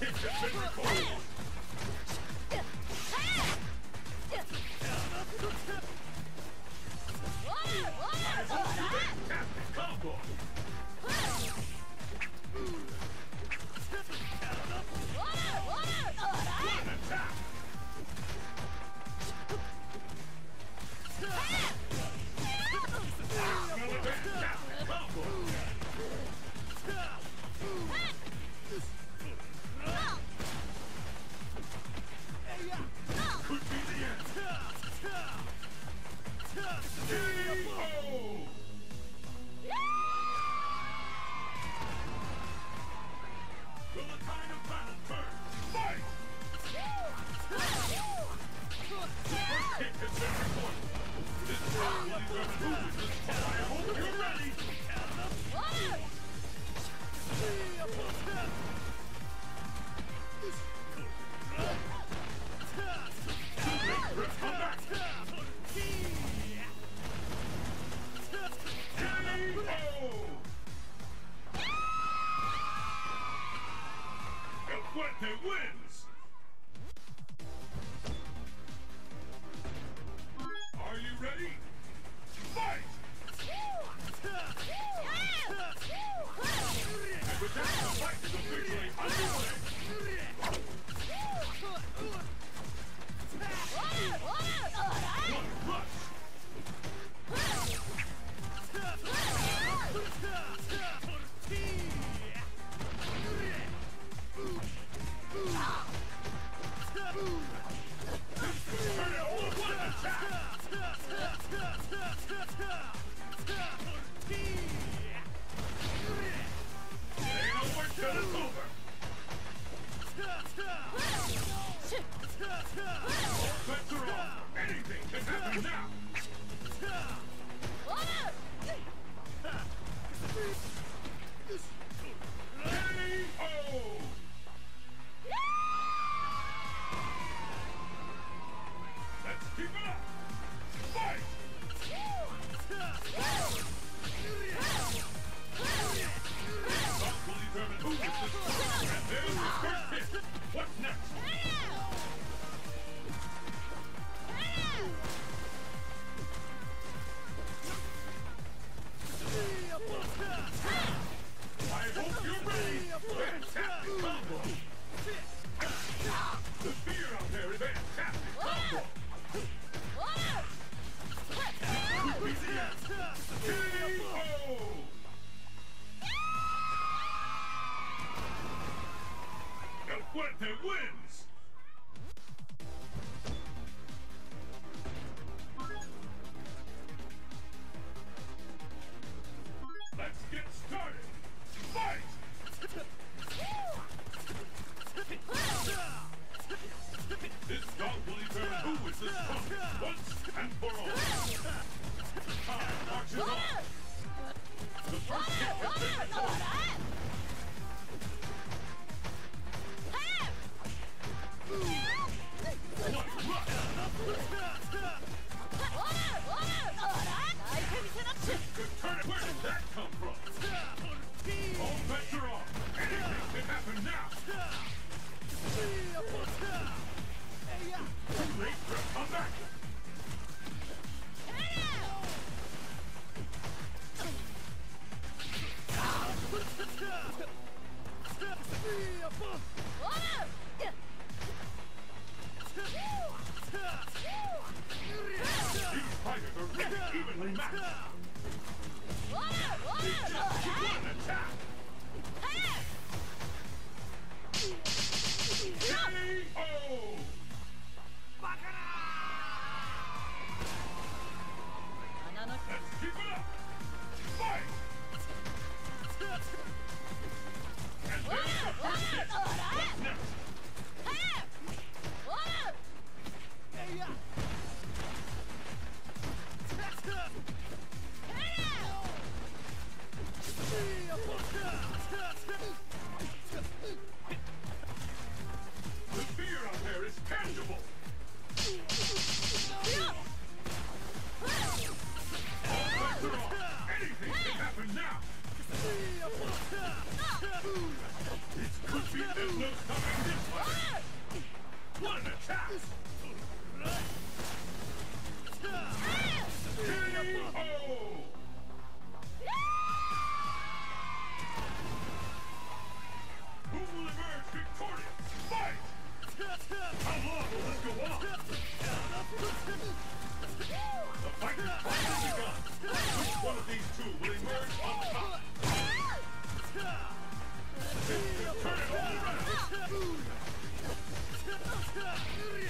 Fuerte wins! Are you ready? Fight! And with that, the fight is officially underway! One rush! Turn it all in one attack! It ain't over till it's over! All bets are off! Anything can happen now! K.O. Let's keep it up! Fight! Buck will determine who gets this one. And there's the first hit! What's next? I hope you're ready! Fantastic combo! The fear out there is fantastic combo! K.O. El Fuerte wins! Let's get started! Fight! This bout will determine who is the strongest once and for all. Time marches on. The first hit has been recorded. Good turn it. Where did that come from? All bets are off. Anything can happen now. Too late for a comeback. These fighters are really evenly matched. They just keep one attack. K.O. Let's keep it up. Fight. And there's the first hit. What's next? The fear out there is tangible. All bets are off. Anything can happen now. This could be the no stopping this fight! What an attack! K.O. Who will emerge victorious? Fight! How long will this go on? The fight has finally begun. Which one of these two will emerge on top? Turn it all around!